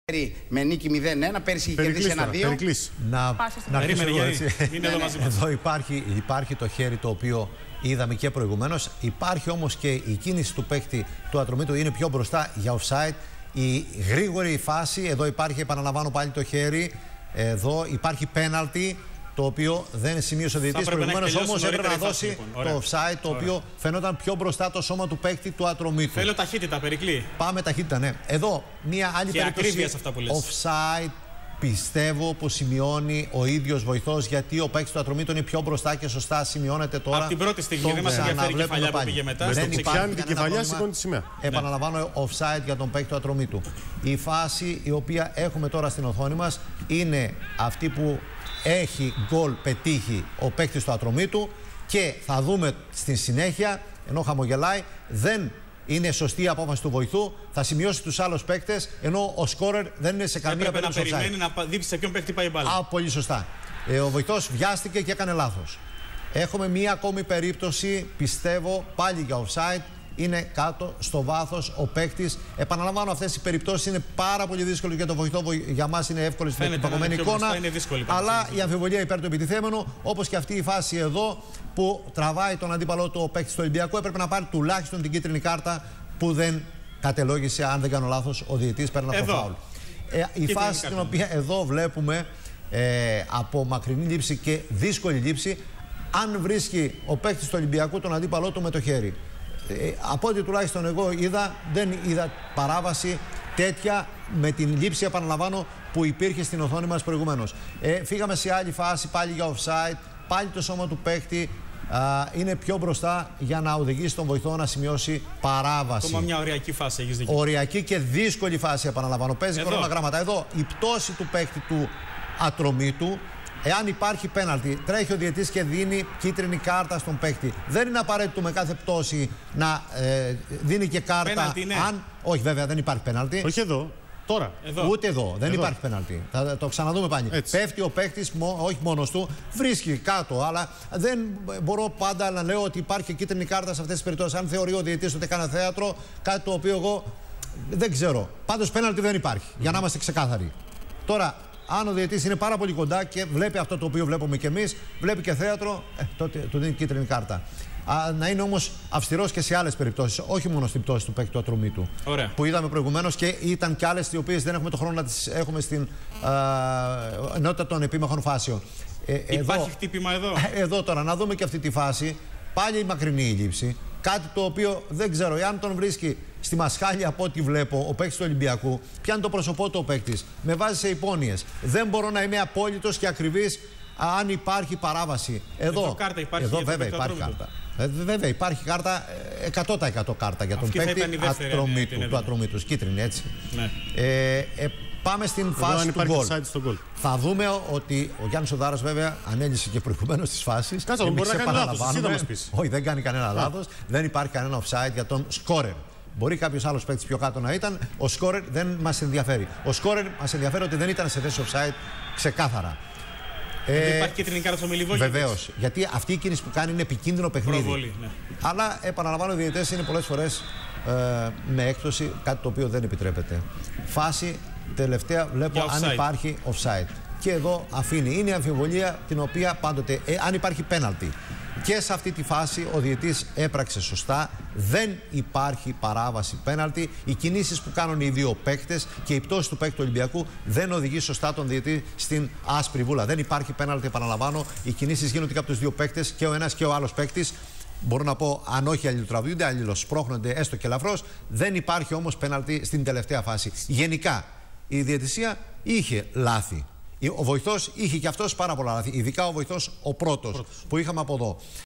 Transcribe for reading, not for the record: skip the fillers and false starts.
με νίκη 0-1, πέρσι είχε κερδίσει 1-2. Να εδώ υπάρχει το χέρι το οποίο είδαμε και προηγουμένως. Υπάρχει όμως και η κίνηση του παίκτη του Ατρομήτου, είναι πιο μπροστά για offside. Η γρήγορη φάση, εδώ υπάρχει, επαναλαμβάνω πάλι το χέρι. Εδώ υπάρχει πέναλτι, το οποίο δεν σημείωσε ο διαιτητής. Προηγουμένως όμως έπρεπε να δώσει λοιπόν το offside, το οποίο φαινόταν πιο μπροστά το σώμα του παίκτη του Ατρομήτου. Θέλω ταχύτητα, Περικλή. Πάμε ταχύτητα, ναι. Εδώ μια άλλη περίπτωση offside. Πιστεύω πως σημειώνει ο ίδιος βοηθός, γιατί ο παίκτης του Ατρομήτου είναι πιο μπροστά και σωστά σημειώνεται τώρα. Από την πρώτη στιγμή δεν μας ενδιαφέρει η κεφαλιά που πήγε μετά. Δεν υπάρχει την κεφαλιά, σηκώνει τη σημαία. Επαναλαμβάνω, offside για τον παίκτη του Ατρομήτου. Η φάση η οποία έχουμε τώρα στην οθόνη μας είναι αυτή που έχει γκολ πετύχει ο παίκτης του Ατρομήτου και θα δούμε στη συνέχεια, ενώ χαμογελάει, δεν είναι σωστή η απόφαση του βοηθού, θα σημειώσει τους άλλους παίκτες, ενώ ο σκόρερ δεν είναι σε καμία περίπτωση offside. Να περιμένει να δείξει σε ποιον παίκτη πάει η μπάλα. Πολύ σωστά. Ο βοηθός βιάστηκε και έκανε λάθος. Έχουμε μία ακόμη περίπτωση, πιστεύω, πάλι για offside. Είναι κάτω στο βάθος ο παίκτης. Επαναλαμβάνω, αυτές οι περιπτώσεις είναι πάρα πολύ δύσκολες για τον βοηθό. Για μας είναι εύκολες στην επαγωμένη εικόνα. Αλλά η αμφιβολία υπέρ του επιτιθέμενου, όπως και αυτή η φάση εδώ που τραβάει τον αντίπαλό του ο παίκτης του Ολυμπιακού, έπρεπε να πάρει τουλάχιστον την κίτρινη κάρτα που δεν κατελόγησε, αν δεν κάνω λάθος, ο διαιτητής πέραν από το φάουλ. Η φάση την οποία εδώ βλέπουμε από μακρινή λήψη και δύσκολη λήψη, αν βρίσκει ο παίκτης του Ολυμπιακού τον αντίπαλό του με το χέρι. Από ό,τι τουλάχιστον εγώ είδα, δεν είδα παράβαση τέτοια με την λήψη, επαναλαμβάνω, που υπήρχε στην οθόνη μας προηγουμένως. Φύγαμε σε άλλη φάση, πάλι για offside, πάλι το σώμα του παίκτη είναι πιο μπροστά για να οδηγήσει τον βοηθό να σημειώσει παράβαση. Ακόμα μια οριακή φάση, έχεις δίκιο. Οριακή και δύσκολη φάση, επαναλαμβάνω. Παίζει χρονογράμματα. Εδώ η πτώση του παίκτη του Ατρομήτου. Εάν υπάρχει πέναλτι, τρέχει ο διαιτητής και δίνει κίτρινη κάρτα στον παίκτη. Δεν είναι απαραίτητο με κάθε πτώση να δίνει και κάρτα. Πέναλτι, ναι. Όχι, βέβαια δεν υπάρχει πέναλτι. Όχι εδώ. Τώρα. Ούτε εδώ. Δεν υπάρχει πέναλτι. Θα το ξαναδούμε πάλι. Έτσι. Πέφτει ο παίκτης, όχι μόνος του, βρίσκει κάτω. Αλλά δεν μπορώ πάντα να λέω ότι υπάρχει κίτρινη κάρτα σε αυτές τις περιπτώσεις. Αν θεωρεί ο διαιτητής ότι έκανε θέατρο, κάτι το οποίο εγώ δεν ξέρω. Πάντως πέναλτι δεν υπάρχει. Για να είμαστε ξεκάθαροι. Τώρα. Αν ο διαιτητής είναι πάρα πολύ κοντά και βλέπει αυτό το οποίο βλέπουμε κι εμείς, βλέπει και θέατρο, τότε του δίνει κίτρινη κάρτα. Να είναι όμως αυστηρός και σε άλλες περιπτώσεις, όχι μόνο στην πτώση του παίκτη του Ατρομήτου. Που είδαμε προηγουμένως και ήταν κι άλλες οι οποίες δεν έχουμε το χρόνο να τις έχουμε στην ενότητα των επίμαχων φάσεων. Υπάρχει χτύπημα εδώ. Εδώ τώρα, να δούμε και αυτή τη φάση. Πάλι η μακρινή η λήψη. Κάτι το οποίο δεν ξέρω, εάν τον βρίσκει στη μασχάλη από ό,τι βλέπω ο παίκτης του Ολυμπιακού, πιάνει το πρόσωπό του ο παίκτης, με βάζει σε υπόνοιες. Δεν μπορώ να είμαι απόλυτος και ακριβής αν υπάρχει παράβαση. Εδώ βέβαια υπάρχει κάρτα. Βέβαια υπάρχει κάρτα, 100% κάρτα για τον παίκτη του Ατρομήτου. Κίτρινη, έτσι. Ναι. Πάμε στην φάση του γκολ. Θα δούμε ότι ο Γιάννης Οδάρας βέβαια ανέλυσε και προηγουμένως τις φάσεις. Κάτσε, μπορεί να κάνει λάθος, εσύ θα μας πεις. Όχι, δεν κάνει κανένα λάθος. Δεν υπάρχει κανένα offside για τον σκόρερ. Μπορεί κάποιος άλλος παίκτης πιο κάτω να ήταν. Ο σκόρερ δεν μας ενδιαφέρει. Ο σκόρερ μας ενδιαφέρει ότι δεν ήταν σε θέση offside ξεκάθαρα. Δεν υπάρχει κίτρινη κάρτα στο Μιλιβόγιο. Βεβαίως. Γιατί αυτή η κίνηση που κάνει είναι επικίνδυνο παιχνίδι. Προβολή, ναι. Αλλά επαναλαμβάνω, οι διαιτητές είναι πολλές φορές με έκπτωση, κάτι το οποίο δεν επιτρέπεται. Φάση τελευταία βλέπω αν υπάρχει offside. Και εδώ αφήνει. Είναι η αμφιβολία την οποία πάντοτε, αν υπάρχει πέναλτι. Και σε αυτή τη φάση ο διαιτητής έπραξε σωστά. Δεν υπάρχει παράβαση πέναλτι. Οι κινήσεις που κάνουν οι δύο παίκτες και η πτώση του παίκτη του Ολυμπιακού δεν οδηγεί σωστά τον διαιτητή στην άσπρη βούλα. Δεν υπάρχει πέναλτι, επαναλαμβάνω. Οι κινήσεις γίνονται και από τους δύο παίκτες, και ο ένας και ο άλλος παίκτης. Μπορώ να πω, αν όχι αλληλοτραβιούνται, αλληλοσπρώχνονται έστω και ελαφρώς. Δεν υπάρχει όμως πέναλτι στην τελευταία φάση. Γενικά η διαιτησία είχε λάθη. Ο βοηθός είχε και αυτός πάρα πολλά λάθη. Ειδικά ο βοηθός ο πρώτος που είχαμε από εδώ.